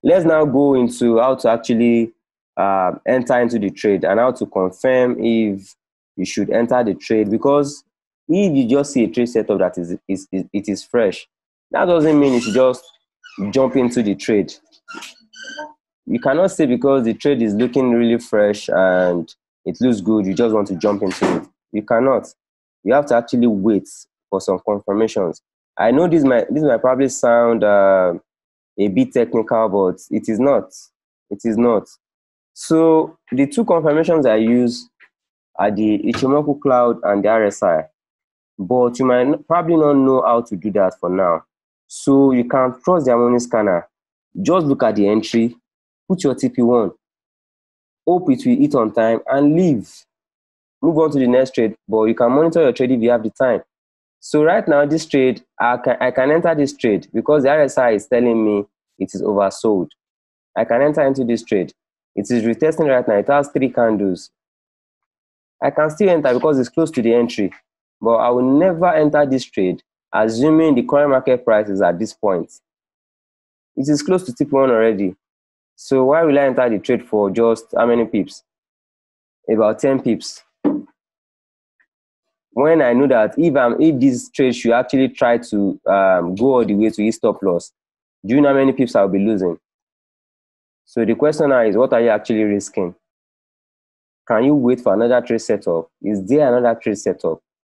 Let's now go into how to actually enter into the trade and how to confirm if you should enter the trade. Because if you just see a trade setup that it is fresh, that doesn't mean you should just jump into the trade. You cannot say because the trade is looking really fresh and it looks good, you just want to jump into it. You cannot. You have to actually wait for some confirmations. I know this might probably sound a bit technical, but it is not. It is not. So the two confirmations I use are the Ichimoku Cloud and the RSI. But you might probably not know how to do that for now. So you can trust the harmonic scanner. Just look at the entry, put your TP1, hope it will hit on time, and leave. Move on to the next trade, but you can monitor your trade if you have the time. So right now, this trade, I can enter this trade because the RSI is telling me it is oversold. I can enter into this trade. It is retesting right now. It has 3 candles. I can still enter because it's close to the entry, but I will never enter this trade assuming the current market price is at this point. It is close to TP1 already. So why will I enter the trade for just how many pips? About 10 pips. When I know that if this trade should actually try to go all the way to hit stop loss, do you know how many pips I'll be losing? So the question now is, what are you actually risking? Can you wait for another trade setup? Is there another trade setup?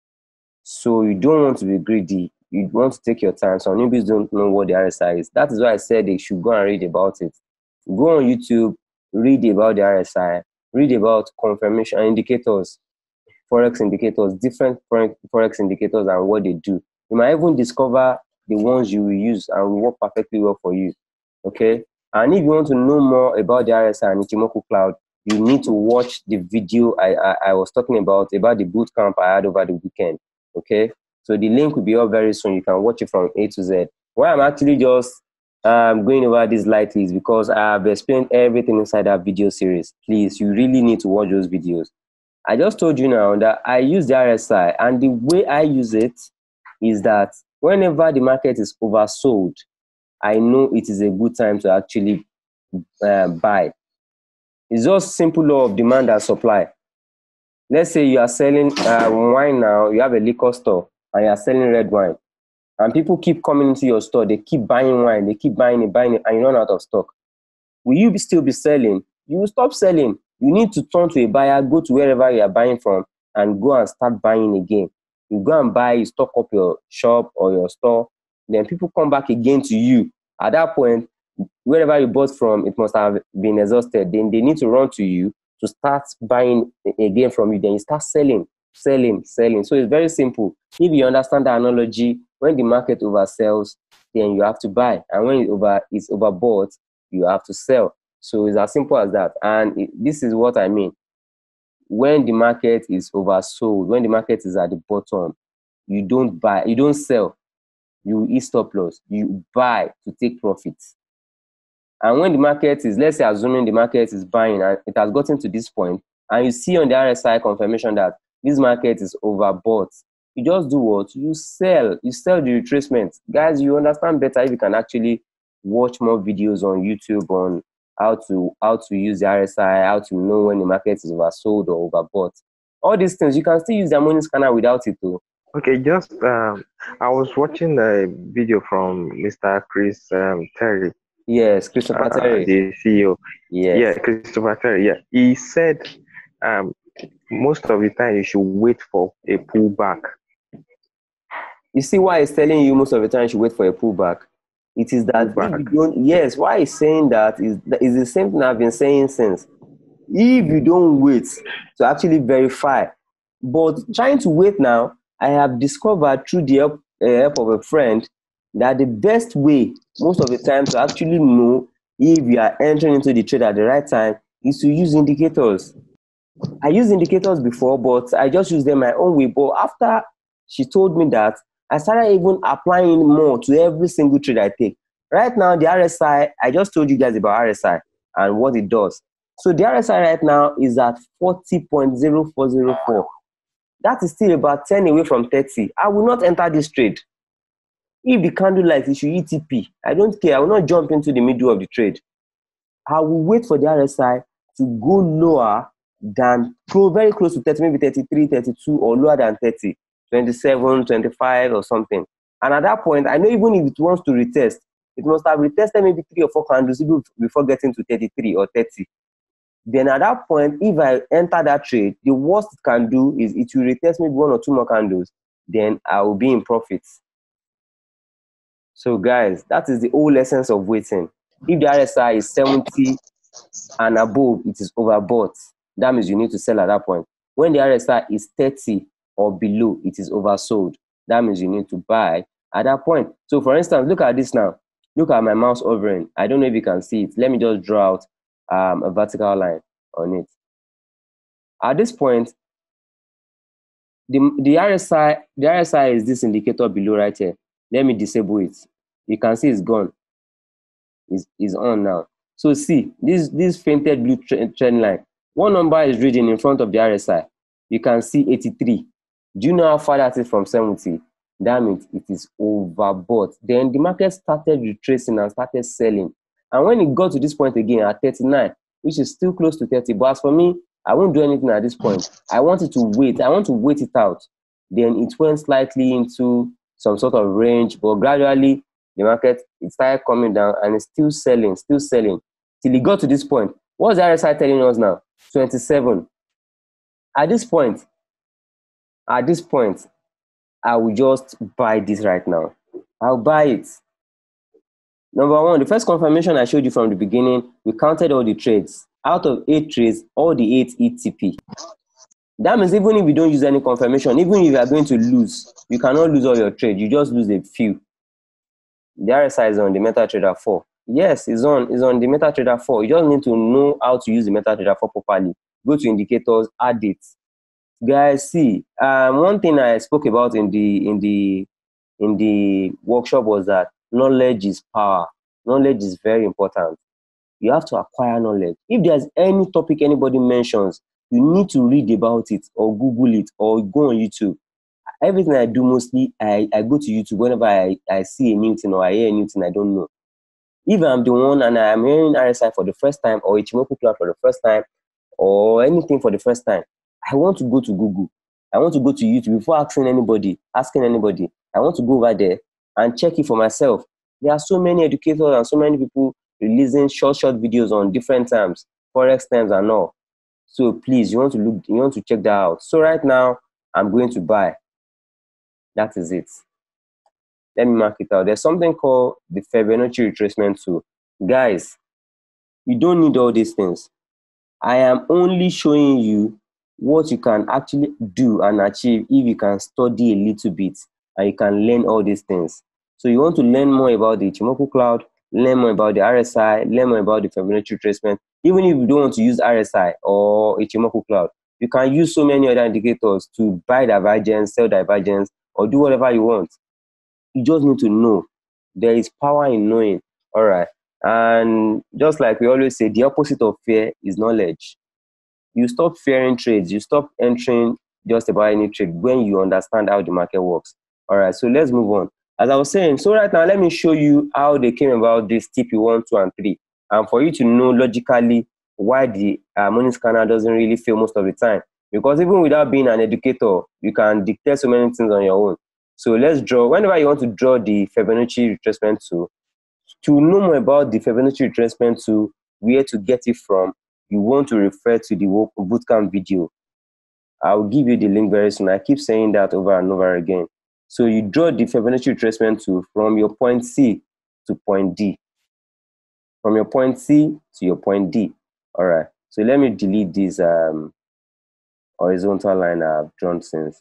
So you don't want to be greedy. You want to take your time. Some newbies don't know what the RSI is. That is why I said they should go and read about it. Go on YouTube, read about the RSI, read about confirmation indicators, Forex indicators, different Forex indicators and what they do. You might even discover the ones you will use and will work perfectly well for you. Okay? And if you want to know more about the RSI and Ichimoku Cloud, you need to watch the video I was talking about the boot camp I had over the weekend. Okay? So the link will be up very soon. You can watch it from A to Z. Why I'm actually just going over this lightly is because I have explained everything inside that video series. Please, you really need to watch those videos. I just told you now that I use the RSI, and the way I use it is that whenever the market is oversold, I know it is a good time to actually buy. It's just simple law of demand and supply. Let's say you are selling wine now, you have a liquor store, and you are selling red wine. And people keep coming into your store, they keep buying wine, they keep buying it, and you run out of stock. Will you still be selling? You will stop selling. You need to turn to a buyer, go to wherever you are buying from, and go and start buying again. You go and buy, you stock up your shop or your store, then people come back again to you. At that point, wherever you bought from, it must have been exhausted. Then they need to run to you to start buying again from you. Then you start selling. So it's very simple. If you understand the analogy, when the market oversells, then you have to buy. And when it's overbought, you have to sell. So it's as simple as that. And this is what I mean. When the market is oversold, when the market is at the bottom, you don't buy, you don't sell. You eat stop loss. You buy to take profits. And when the market is, let's say, assuming the market is buying and it has gotten to this point, and you see on the RSI confirmation that this market is overbought, you just do what? You sell the retracement. Guys, you understand better if you can actually watch more videos on YouTube on how to use the RSI, how to know when the market is oversold or overbought. All these things, you can still use the harmonic scanner without it though. Okay, just I was watching a video from Mr. Chris Terry. Yes, Christopher Terry, the CEO. Yes. Yeah, Christopher Terry. Yeah, he said most of the time you should wait for a pullback. You see why he's telling you most of the time you should wait for a pullback? It is that if you don't, yes, why he's saying that is the same thing I've been saying since. If you don't wait to actually verify, but trying to wait now, I have discovered through the help of a friend that the best way most of the time to actually know if you are entering into the trade at the right time is to use indicators. I used indicators before, but I just use them my own way. But after she told me that, I started even applying more to every single trade I take. Right now, the RSI, I just told you guys about RSI and what it does. So the RSI right now is at 40.0404. That is still about 10 away from 30. I will not enter this trade. If the candle light is ETP, I don't care. I will not jump into the middle of the trade. I will wait for the RSI to go lower than very close to 30, maybe 33, 32, or lower than 30, 27, 25 or something. And at that point, I know even if it wants to retest, it must have retested maybe 3 or 4 candles before getting to 33 or 30. Then at that point, if I enter that trade, the worst it can do is it will retest maybe 1 or 2 more candles. Then I will be in profits. So guys, that is the whole essence of waiting. If the RSI is 70 and above, it is overbought. That means you need to sell at that point. When the RSI is 30 or below, it is oversold. That means you need to buy at that point. So for instance, look at this now. Look at my mouse hovering. I don't know if you can see it. Let me just draw out a vertical line on it. At this point, the RSI is this indicator below right here. Let me disable it. You can see it's gone. It's on now. So see, this fainted blue trend line. One number is reading in front of the RSI. You can see 83. Do you know how far that is from 70? That means it is overbought. Then the market started retracing and started selling. And when it got to this point again at 39, which is still close to 30, but as for me, I won't do anything at this point. I wanted to wait. I want to wait it out. Then it went slightly into some sort of range, but gradually the market, it started coming down and it's still selling till it got to this point. What's the RSI telling us now? 27. At this point, I will just buy this right now. I'll buy it. Number one, the first confirmation I showed you from the beginning, we counted all the trades. Out of 8 trades, all the 8 ETP. That means even if you don't use any confirmation, even if you are going to lose, you cannot lose all your trades. You just lose a few. The RSI is on the MetaTrader 4. Yes, it's on the MetaTrader 4. You just need to know how to use the MetaTrader 4 properly. Go to indicators, add it. Guys, see, one thing I spoke about in the workshop was that knowledge is power. Knowledge is very important. You have to acquire knowledge. If there's any topic anybody mentions, you need to read about it or Google it or go on YouTube. Everything I do mostly, I go to YouTube whenever I see a new thing or I hear a new thing I don't know. If I'm the one and I'm hearing RSI for the first time or Ichimoku Cloud for the first time or anything for the first time, I want to go to Google. I want to go to YouTube before asking anybody. I want to go over there and check it for myself. There are so many educators and so many people releasing short videos on different terms, forex terms and all. So please, you want to check that out. So right now, I'm going to buy. That is it. Let me mark it out. There's something called the Fibonacci retracement tool. Guys, you don't need all these things. I am only showing you what you can actually do and achieve if you can study a little bit and you can learn all these things. So you want to learn more about the Ichimoku Cloud, learn more about the RSI, learn more about the Fibonacci retracement. Even if you don't want to use RSI or Ichimoku Cloud, you can use so many other indicators to buy divergence, sell divergence, or do whatever you want. You just need to know. There is power in knowing. All right. And just like we always say, the opposite of fear is knowledge. You stop fearing trades. You stop entering just about any trade when you understand how the market works. All right. So let's move on. As I was saying, so right now, let me show you how they came about this TP1, 2, and 3. And for you to know logically why the money scanner doesn't really fail most of the time. Because even without being an educator, you can dictate so many things on your own. So let's draw. Whenever you want to draw the Fibonacci retracement tool, to know more about the Fibonacci retracement tool, where to get it from, you want to refer to the bootcamp video. I'll give you the link very soon. I keep saying that over and over again. So you draw the Fibonacci retracement tool from your point C to point D. From your point C to your point D. All right. So let me delete this horizontal line I've drawn since.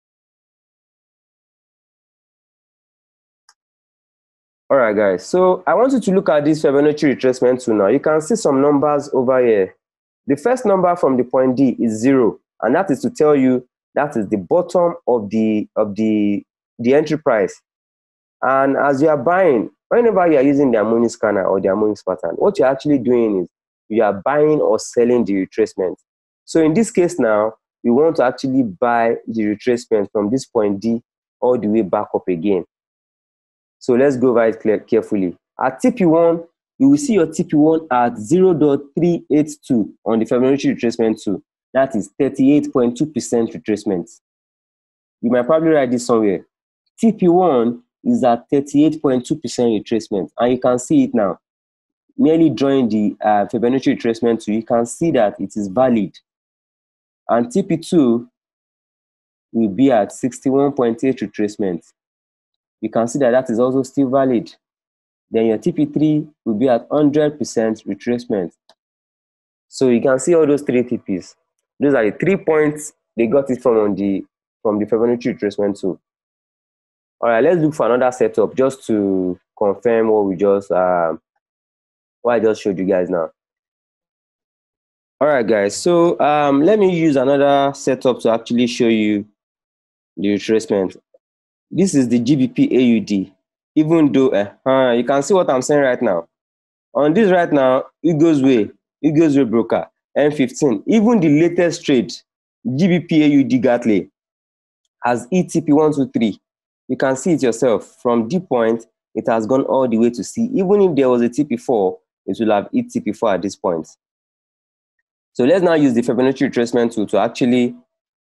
All right, guys. So I want you to look at this Fibonacci retracement tool now. You can see some numbers over here. The first number from the point D is 0, and that is to tell you that is the bottom of the entry price. And as you are buying, whenever you are using the harmonic scanner or the harmonic pattern, what you're actually doing is you are buying or selling the retracement. So in this case now, we want to actually buy the retracement from this point D all the way back up again. So let's go over it carefully. At TP1, you will see your TP1 at 0.382 on the Fibonacci retracement tool. That is 38.2% retracement. You might probably write this somewhere. TP1 is at 38.2% retracement, and you can see it now. Merely drawing the Fibonacci retracement tool, you can see that it is valid. And TP2 will be at 61.8 retracement. You can see that that is also still valid. Then your TP3 will be at 100% retracement. So you can see all those three TPs. Those are the 3 points they got it from the Fibonacci retracement tool. All right, let's look for another setup just to confirm what we just what I just showed you guys now. All right, guys. So let me use another setup to actually show you the retracement. This is the GBP AUD. Even though you can see what I'm saying right now. On this right now, it goes way broker M15. Even the latest trade, GBP AUD Gatley, has ETP123. You can see it yourself. From D point, it has gone all the way to C. Even if there was a TP4, it will have ETP4 at this point. So let's now use the Fibonacci retracement tool to actually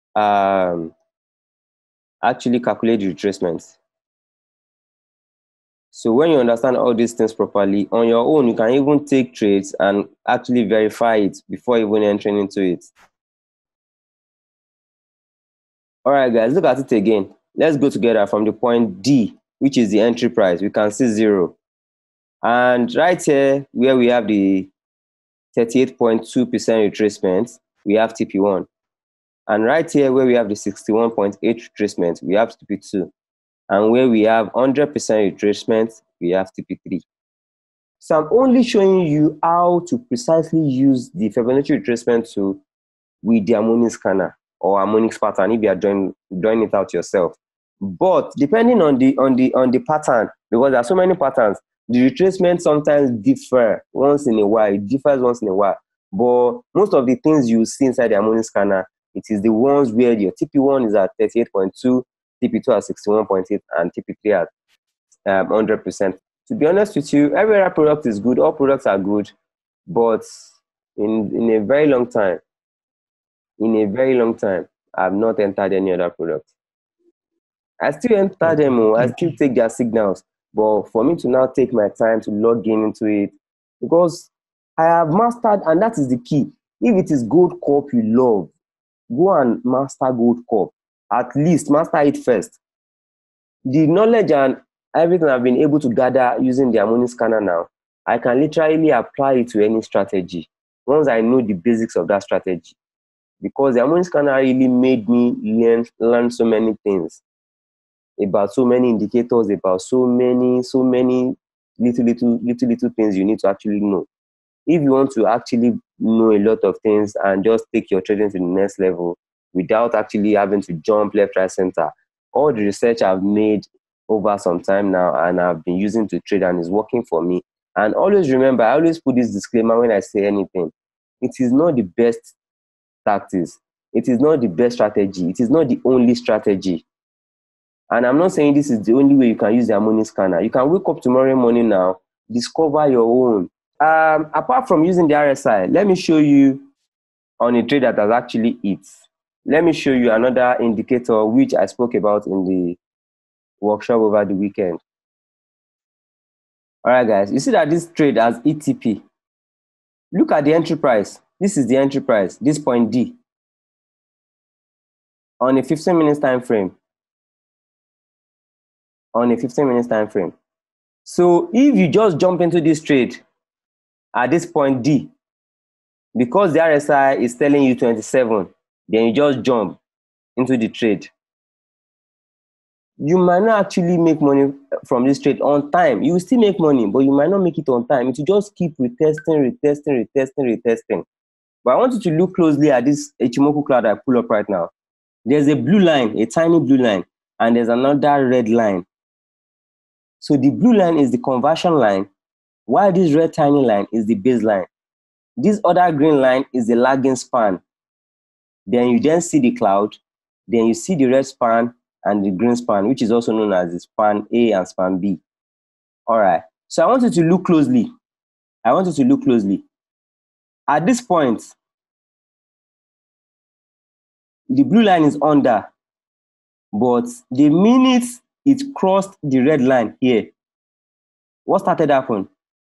calculate the retracement. So when you understand all these things properly, on your own, you can even take trades and actually verify it before even entering into it. All right, guys, look at it again. Let's go together from the point D, which is the entry price. We can see 0. And right here, where we have the 38.2% retracement, we have TP1. And right here, where we have the 61.8 retracement, we have TP2. And where we have 100% retracement, we have TP3. So I'm only showing you how to precisely use the Fibonacci retracement tool with the harmonic scanner or harmonics pattern if you are drawing it out yourself. But depending on the pattern, because there are so many patterns, the retracement sometimes differ once in a while. It differs once in a while. But most of the things you see inside the harmonic scanner, it is the ones where your TP1 is at 38.2, TP2 at 61.8, and TP3 at 100%. To be honest with you, every other product is good. All products are good. But in a very long time, I've not entered any other product. I still enter them, I still take their signals. But for me to now take my time to log into it, because I have mastered, and that is the key. If it is Gold Corp you love, go and master Gold Corp. At least master it first. The knowledge and everything I've been able to gather using the harmonic scanner now, I can literally apply it to any strategy once I know the basics of that strategy. Because the harmonic scanner really made me learn so many things about so many indicators, about so many little things you need to actually know. If you want to actually know a lot of things and just take your trading to the next level without actually having to jump left, right, center, all the research I've made over some time now and I've been using to trade and is working for me. And always remember, I always put this disclaimer when I say anything. It is not the best tactics. It is not the best strategy. It is not the only strategy. And I'm not saying this is the only way you can use the harmonic scanner. You can wake up tomorrow morning now, discover your own. Apart from using the RSI, let me show you on a trade that has actually hit. Let me show you another indicator which I spoke about in the workshop over the weekend. All right, guys, you see that this trade has ETP. Look at the entry price. This is the entry price, this point D, on a 15 minutes time frame. So if you just jump into this trade at this point D, because the RSI is telling you 27, then you just jump into the trade. You might not actually make money from this trade on time. You will still make money, but you might not make it on time. It will just keep retesting. But I want you to look closely at this Ichimoku cloud I pull up right now. There's a blue line, a tiny blue line, and there's another red line. So the blue line is the conversion line, while this red tiny line is the baseline. This other green line is the lagging span. Then you then see the cloud, then you see the red span and the green span, which is also known as the span A and span B. All right, so I want you to look closely. I want you to look closely. At this point, the blue line is under, but the minute it crossed the red line here, what started happening?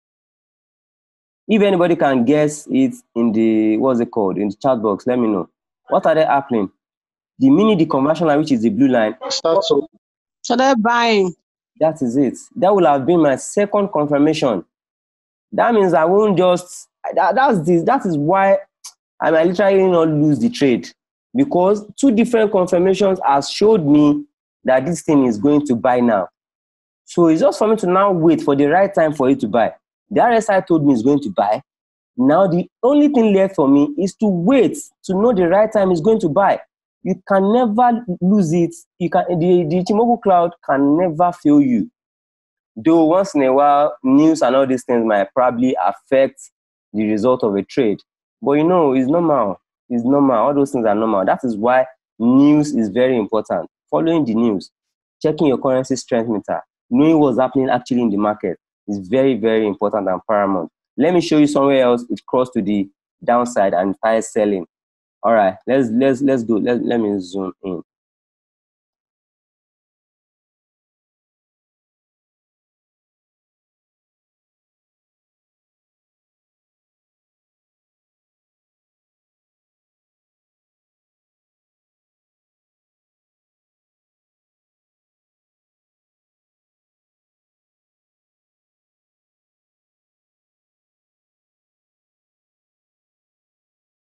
If anybody can guess it in the, what's it called, in the chat box, let me know. What started happening? The minute the conversion line, which is the blue line, started buying. that is it. That will have been my second confirmation. That means I won't just, that is why I might literally not lose the trade, because two different confirmations has showed me that this thing is going to buy now. So it's just for me to now wait for the right time for it to buy. The RSI told me it's going to buy. Now the only thing left for me is to wait to know the right time it's going to buy. You can never lose it. You can, the Ichimoku cloud can never fail you. Though once in a while, news and all these things might probably affect the result of a trade. But you know, it's normal. It's normal. All those things are normal. That is why news is very important. Following the news, checking your currency strength meter, knowing what's happening actually in the market is very, very important and paramount. Let me show you somewhere else. It crossed to the downside and started selling. All right, let's go. Let me zoom in.